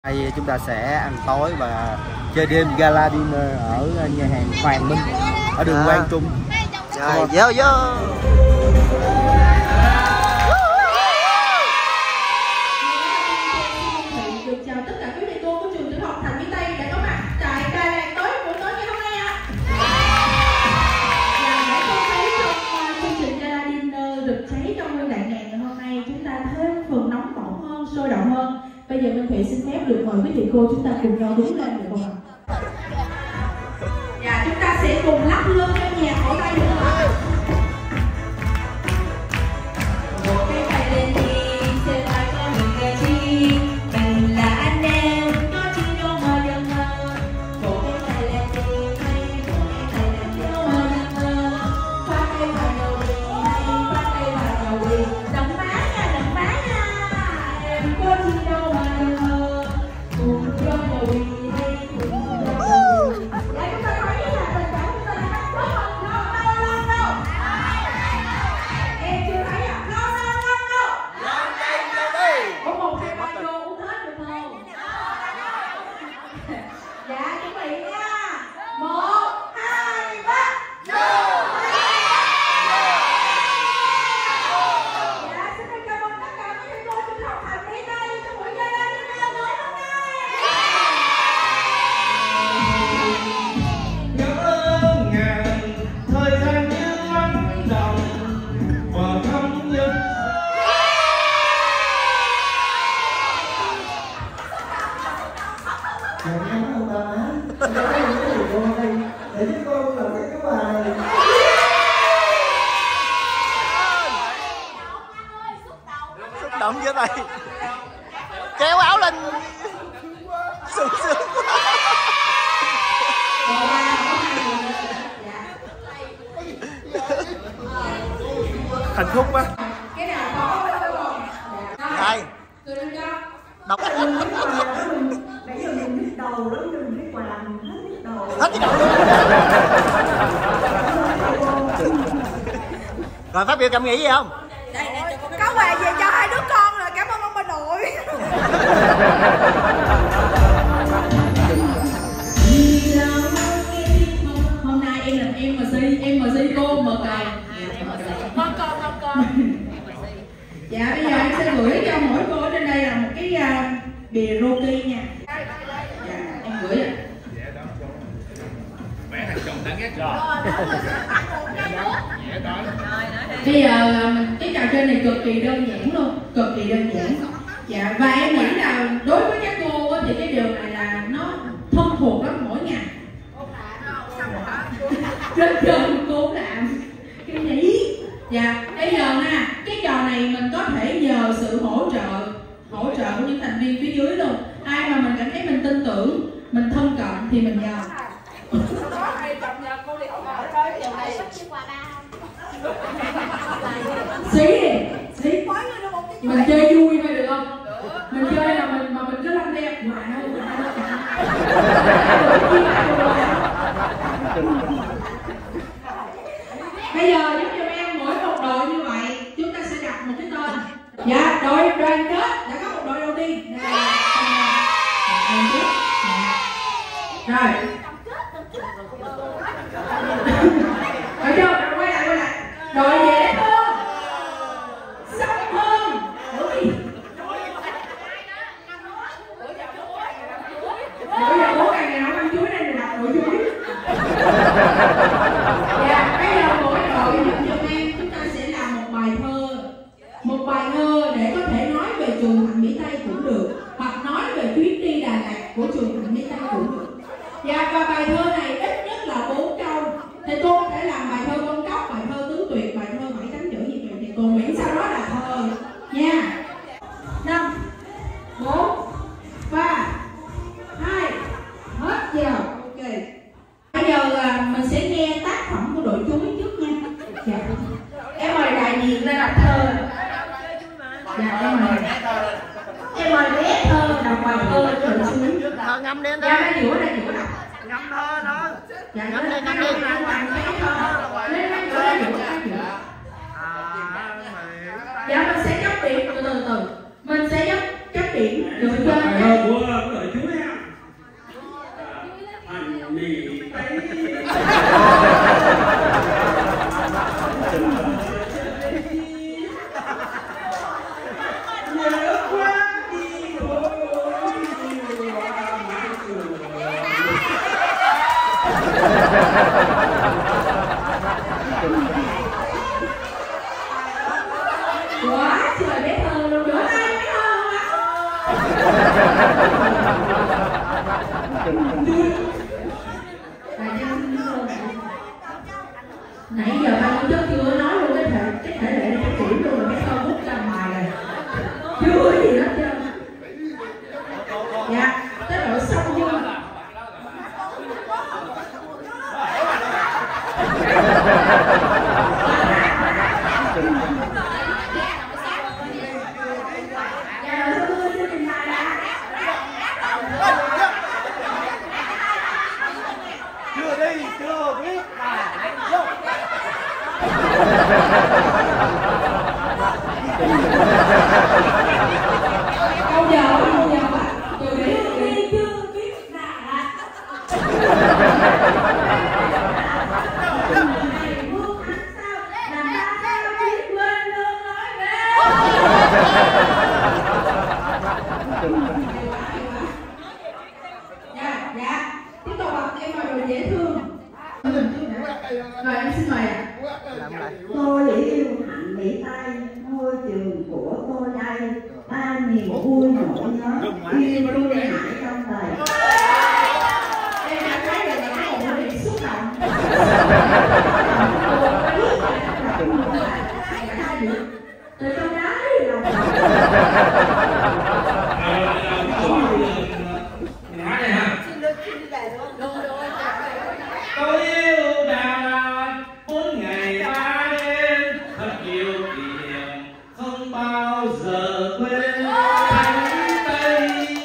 Đây chúng ta sẽ ăn tối và chơi đêm gala dinner ở nhà hàng Hoàng Minh ở đường Quang Trung. Rồi, vô vô. Được chào tất cả quý thầy cô của trường tiểu học Thành Mỹ Tây đã có mặt tại ca làng tối buổi tối ngày hôm nay ạ. Và đã không thấy trong chương trình gala dinner được cháy trong nguyên đại ngàn ngày hôm nay, chúng ta thêm phần nóng bỏng hơn, sôi động hơn. Bây giờ Minh Thủy xin phép được mời quý thầy cô chúng ta cùng nhau đứng lên được không ạ? Và chúng ta sẽ cùng lắc lư cho nhạc ở đây được không ạ? Một cái tay lên đi, trên vai có mình là chi, mình là anh em, có chi đâu mà đừng mơ. Một cái tay lên đi, hay một cái tay lên đâu mà đừng mơ. Phát tay vào đầu đi, hay phát tay vào đầu đi. Đừng má nha, em có chi đâu mà đừng mơ. Cùng cho đầu đi, hay cùng cho đầu đi. Đây chúng ta nói là tình cảm chúng ta là có phần lâu. Em chưa thấy à? Lâu. Có 1, 2, 3 vô uống hết được không? Dạ chuẩn bị nha. 1, 2, 3 vô. Dạ xin cảm ơn tất cả quý thầy cô trường học Thành Mỹ Tây trong buổi gala dinner tối hôm nay. Cảm ơn ngàn thời gian như lắng đọng và thăm nhân. Chào em các ông bà má, em có những cái video hôm nay để giúp con làm cái bài. Xúc động với thầy. Kéo áo lên. Sướng. Hạnh phúc quá. Cái nào có Thầy. Tôi lên cho. Đọc. Nãy giờ mình biết đầu đó, mình biết quà, mình hết biết đầu. Hết cái đầu luôn. Rồi phát biểu cảm nghĩ gì không? Có quà về cho 2 đứa con rồi, cảm ơn ông bà nội. Hôm nay em làm MC cô mời cài. Con. Dạ bây giờ em sẽ gửi cho mỗi cô ở trên đây là một cái bìa Rocky nha. Dạ em gửi ạ. Mẹ thằng chồng đã ghét rồi. Bây giờ cái trò chơi này cực kỳ đơn giản luôn, cực kỳ đơn giản. Dạ và em nghĩ là đối với các cô thì cái điều này là nó thân thuộc lắm mỗi ngày. Trên trời cô làm cái nhỉ. Dạ bây giờ nha, cái trò này mình có thể nhờ sự hỗ trợ của những thành viên phía dưới luôn. Ai mà mình cảm thấy mình tin tưởng, mình thân cận thì mình nhờ. Xí mình chơi vui thôi được không? Mình chơi là mình cứ lăn đẹp ngoài thôi. Bây giờ giúp cho em mỗi một đội như vậy chúng ta sẽ đặt một cái tên. Dạ đội đoàn kết đã có một đội đầu tiên. Đoàn kết. Rồi. Được chưa? Quay lại. Đội dễ thương. Sống hơn. Đội giờ bố ngày nào ăn chuối đây thì đặt đội chuối. Dạ, bây giờ mỗi đội giúp cho em chúng ta sẽ làm một bài thơ. Một bài thơ để có thể nói về trường Thành Mỹ Tây cũng được, hoặc nói về chuyến đi Đà Lạt của trường Thành Mỹ Tây cũng được. Dạ, và bài thơ này ít nhất là 4 câu. Thì cô có thể làm bài thơ con cóc, bài thơ tứ tuyệt, bài thơ 7 cánh chữ gì vậy thì cô miễn sau đó là thơ nha. 5, 4, 3, 2, hết giờ. Ok. Bây giờ mình sẽ nghe tác phẩm của đội chuối trước nha. Dạ. Em mời đại diện ra đọc thơ. Dạ em mời bé thơ đọc bài thơ cho đội chuối. Thơ ngâm lên Dạ đó. ra giữa đọc. Ngâm thơ đó. Dạ Ngâm lên. lên giữa. Dạ mình sẽ chấm điểm từ từ. Mình sẽ chấm điểm được chưa? Của Quá trời bé Thơ luôn, rửa tay bé Thơ nãy giờ ban tổ chức chưa nói luôn cái thể lệ này cái kiểu luôn rồi bé Thơ hút ra ngoài rồi chưa gì hết trơn. Dạ tới độ xong chưa? Chưa đi, chưa biết vô. Câu giờ từ đi chưa biết là dạ tiếp tục học em mời đồ dễ thương. Rồi em xin mời ạ. Tôi yêu hạnh Mỹ Tây, ngôi trường của tôi đây, ba niềm vui nỗi nhớ, yêu thương mãi trong đời. Em đã thấy được là cái bộ bị xúc động. Từ trong đáy lòng. Tôi yêu Đà Lạt 4 ngày 3 đêm, thật nhiều kỷ niệm không bao giờ quên. Thánh Tây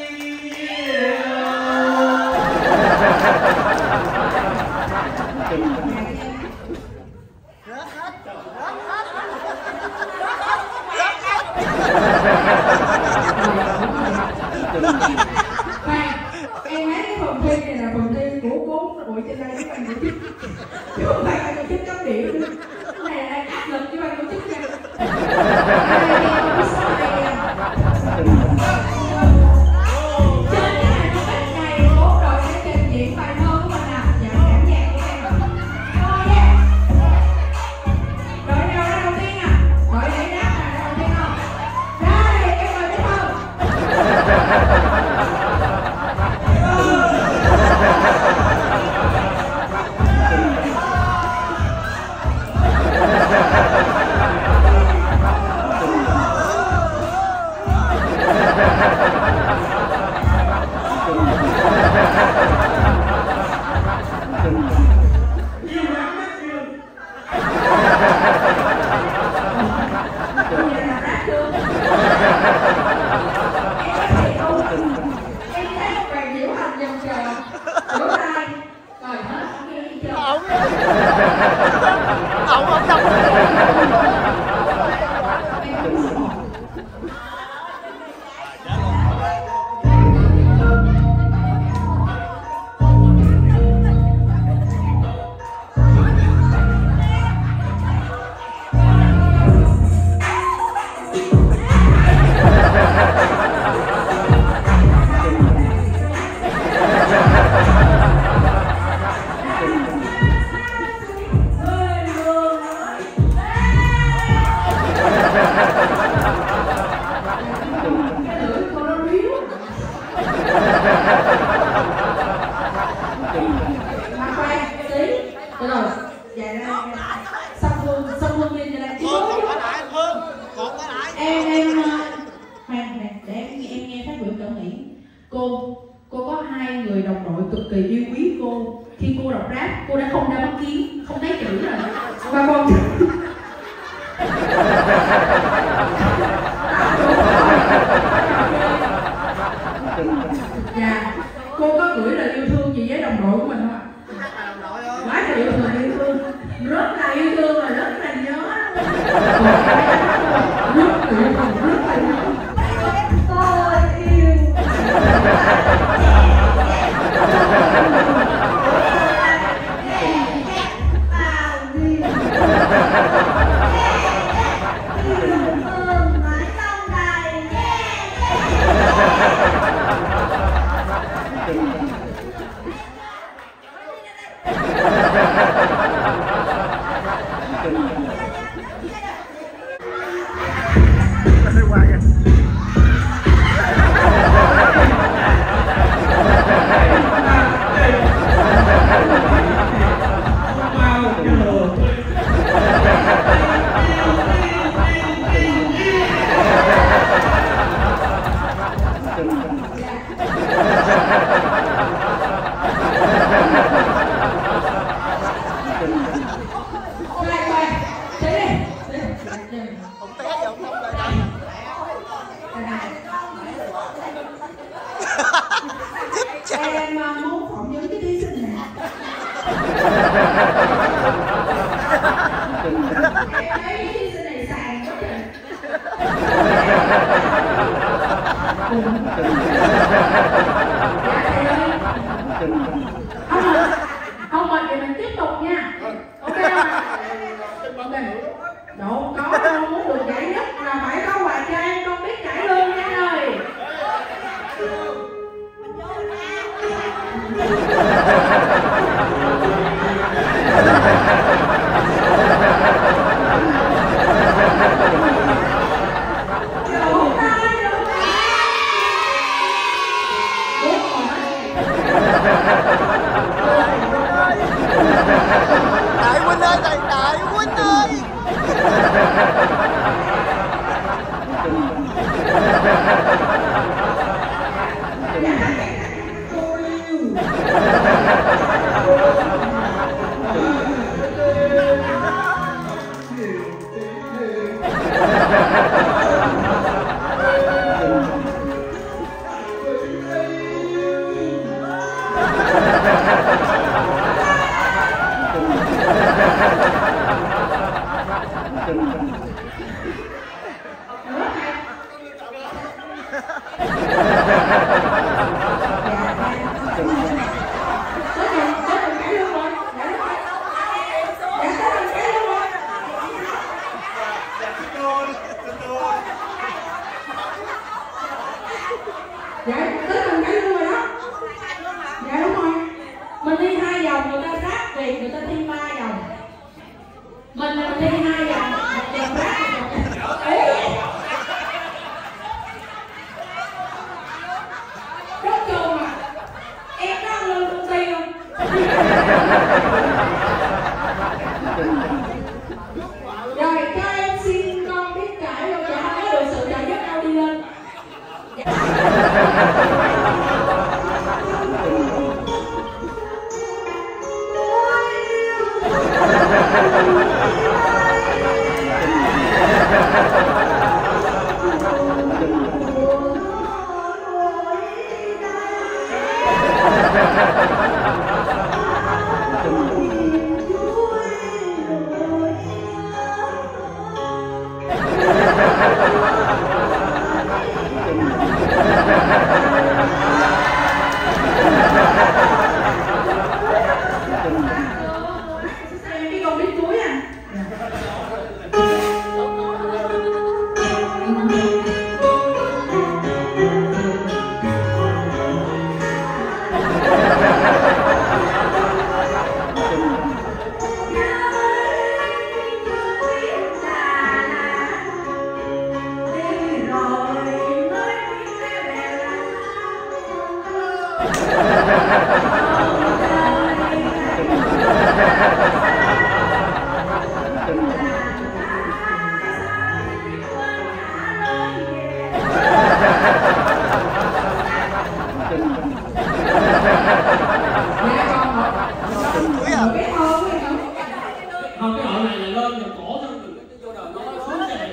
Em thấy cái phòng thi này là phòng thi của 4 buổi trên đây với ban tổ chức, chứ không phải ban tổ chức cấp điểm nữa. Cái này là đang áp lực với ban tổ chức nha. Trên cái hàng công ích này 4 đội sẽ trình diễn bài thơ của mình nào và cảm nhạc của em. Thôi nha. Đội nào ra đầu tiên à? Đội nhảy đáp là ra đầu tiên không? Đây em mời bé Thơ. Cô có 2 người đồng đội cực kỳ yêu quý cô. Khi cô đọc rap, cô đã không ra bất kiến, không thấy chữ rồi. Và còn dạ, cô có gửi lời yêu thương gì với đồng đội của mình không ạ? Quá trời yêu thương, rất là yêu thương và rất là nhớ. Rất là yêu thương, rất là nhớ. Tôi yêu. Ông té giờ ông không đợi đâu. Em muốn phỏng vấn cái thí sinh này. Em thấy cái thí sinh này sàn quá trời. Không rồi thì mình tiếp tục nha. Ok không ạ? Đâu có đâu, muốn được giải nhất là phải có quà cho em, con biết cãi lương nha anh ơi. Đại huynh ơi, đại huynh ơi. Dạ, tới từng cái luôn rồi đó. Dạ đúng rồi. Mình đi 2 vòng, người ta sát việc, người ta thi 3 vòng. Mình là thi 2 vòng, một vòng sát, một vòng. Rốt trường mà. Em có ăn lương công ty không? Rồi, cho em xin con biết cãi luôn, dạ không có được sự trợ giúp đâu, đi lên. Cái con biết cuối à. Không, cái hội này là lên rồi cổ xong rồi vô đời nó xuống này.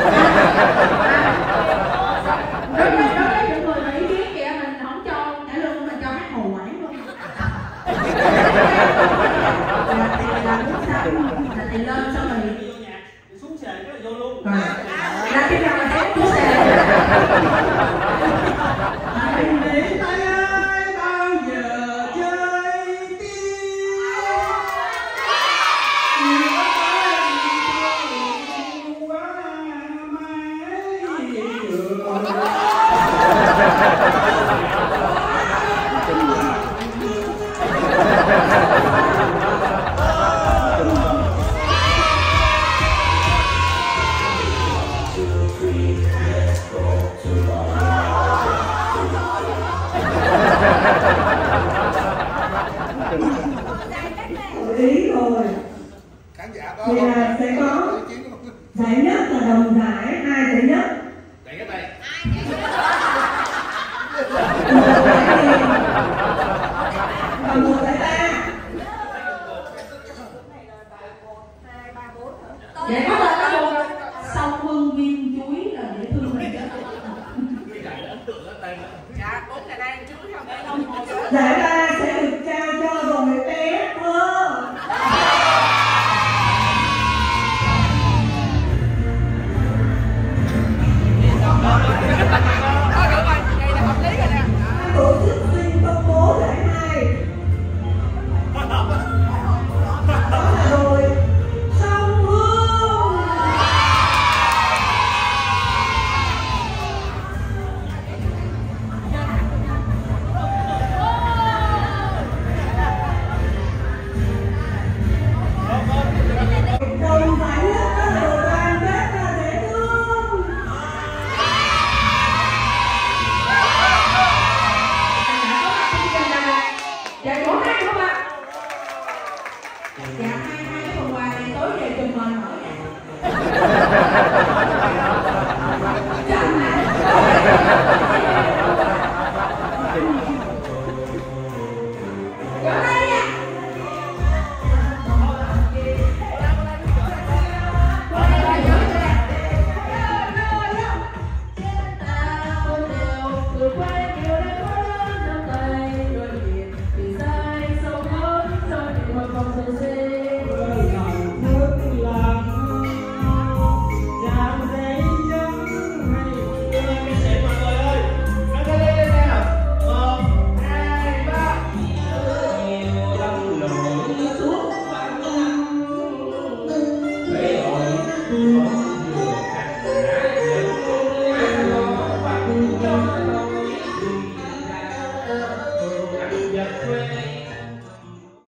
Đối với những người mà ý kiến kìa, mình không cho cải lương, mình cho hát hồ quảng luôn. Là tiền lên xong rồi Vô nhạc, xuống xề cái là vô luôn. là khi nào mà hát xuống xề. Để tay ai bao giờ chơi tiếng. Ý rồi. Khán giả có Thì là sẽ có giải nhất là đồng giải, 2 giải nhất. Đẩy cái tay. Một giải nhì. Giải